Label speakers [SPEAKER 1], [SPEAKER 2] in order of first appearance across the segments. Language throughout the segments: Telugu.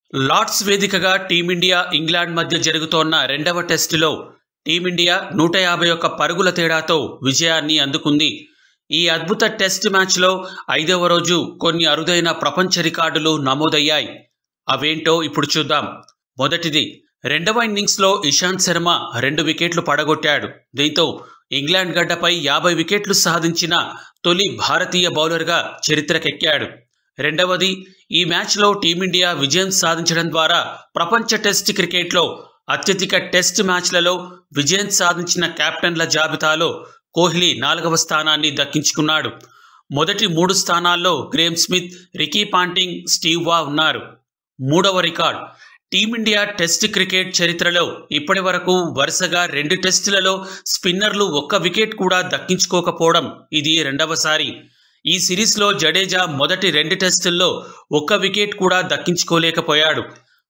[SPEAKER 1] లార్డ్స్ వేదికగా టీమిండియా ఇంగ్లాండ్ మధ్య జరుగుతోన్న రెండవ టెస్టులో టీమిండియా 151 పరుగుల తేడాతో విజయాన్ని అందుకుంది. ఈ అద్భుత టెస్ట్ మ్యాచ్లో 5వ రోజు కొన్ని అరుదైన ప్రపంచ రికార్డులు నమోదయ్యాయి. అవేంటో ఇప్పుడు చూద్దాం. మొదటిది, రెండవ ఇన్నింగ్స్లో ఇషాంత్ శర్మ 2 వికెట్లు పడగొట్టాడు. దీంతో ఇంగ్లాండ్ గడ్డపై 50 వికెట్లు సాధించిన తొలి భారతీయ బౌలర్గా చరిత్రకెక్కాడు. రెండవది, ఈ మ్యాచ్లో టీమిండియా విజయం సాధించడం ద్వారా ప్రపంచ టెస్ట్ క్రికెట్లో అత్యధిక టెస్ట్ మ్యాచ్లలో విజయం సాధించిన కెప్టెన్ల జాబితాలో కోహ్లీ 4వ స్థానాన్ని దక్కించుకున్నాడు. మొదటి 3 స్థానాల్లో Graeme Smith, Ricky Ponting, Steve Waugh ఉన్నారు. మూడవ రికార్డ్, టీమిండియా టెస్ట్ క్రికెట్ చరిత్రలో ఇప్పటి వరకు వరుసగా 2 టెస్టులలో స్పిన్నర్లు 1 వికెట్ కూడా దక్కించుకోకపోవడం ఇది రెండవసారి. ఈ సిరీస్లో జడేజా మొదటి 2 టెస్టుల్లో 1 వికెట్ కూడా దక్కించుకోలేకపోయాడు.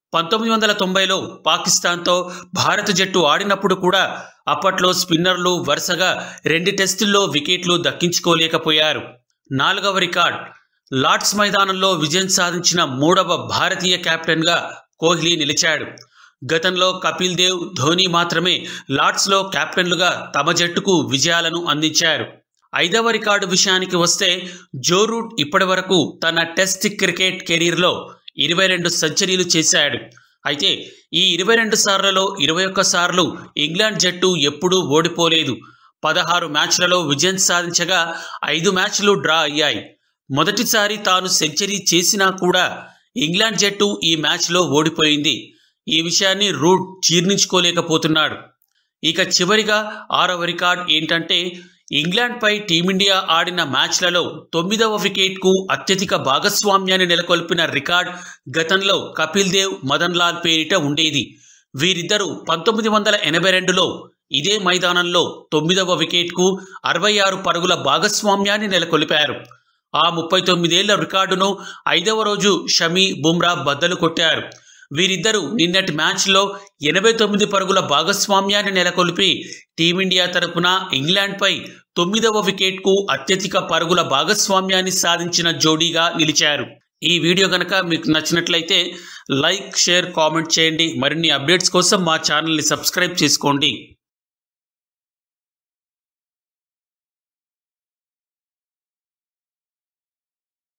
[SPEAKER 1] 1990లో పాకిస్తాన్తో భారత జట్టు ఆడినప్పుడు కూడా అప్పట్లో స్పిన్నర్లు వరుసగా 2 టెస్టుల్లో వికెట్లు దక్కించుకోలేకపోయారు. 4వ రికార్డ్, లార్డ్స్ మైదానంలో విజయం సాధించిన 3వ భారతీయ కెప్టెన్గా కోహ్లీ నిలిచాడు. గతంలో కపిల్ దేవ్, ధోనీ మాత్రమే లార్డ్స్లో కెప్టెన్లుగా తమ జట్టుకు విజయాలను అందించారు. 5వ రికార్డు విషయానికి వస్తే జో రూట్ ఇప్పటి వరకు తన టెస్ట్ క్రికెట్ కెరీర్లో 22 సెంచరీలు చేశాడు. అయితే ఈ 22 సార్లలో 21 సార్లు ఇంగ్లాండ్ జట్టు ఎప్పుడూ ఓడిపోలేదు. 16 మ్యాచ్లలో విజయం సాధించగా 5 మ్యాచ్లు డ్రా అయ్యాయి. మొదటిసారి తాను సెంచరీ చేసినా కూడా ఇంగ్లాండ్ జట్టు ఈ మ్యాచ్లో ఓడిపోయింది. ఈ విషయాన్ని రూట్ జీర్ణించుకోలేకపోతున్నాడు. ఇక చివరిగా 6వ రికార్డ్ ఏంటంటే, ఇంగ్లాండ్పై టీమిండియా ఆడిన మ్యాచ్లలో 9వ వికెట్కు అత్యధిక భాగస్వామ్యాన్ని నెలకొల్పిన రికార్డ్ గతంలో కపిల్ దేవ్, మదన్ లాల్ పేరిట ఉండేది. వీరిద్దరూ 1982లో ఇదే మైదానంలో 9వ వికెట్కు 66 పరుగుల భాగస్వామ్యాన్ని నెలకొల్పారు. ఆ 39 ఏళ్ల రికార్డును 5వ రోజు షమి, బుమ్రా బద్దలు కొట్టారు. వీరిద్దరూ నిన్నటి మ్యాచ్లో 89 పరుగుల భాగస్వామ్యాన్ని నెలకొల్పి టీమిండియా తరపున ఇంగ్లాండ్పై 9వ వికెట్కు అత్యధిక పరుగుల భాగస్వామ్యాన్ని సాధించిన జోడీగా నిలిచారు. ఈ వీడియో కనుక మీకు నచ్చినట్లయితే లైక్, షేర్, కామెంట్ చేయండి. మరిన్ని అప్డేట్స్ కోసం మా ఛానల్ని సబ్స్క్రైబ్ చేసుకోండి.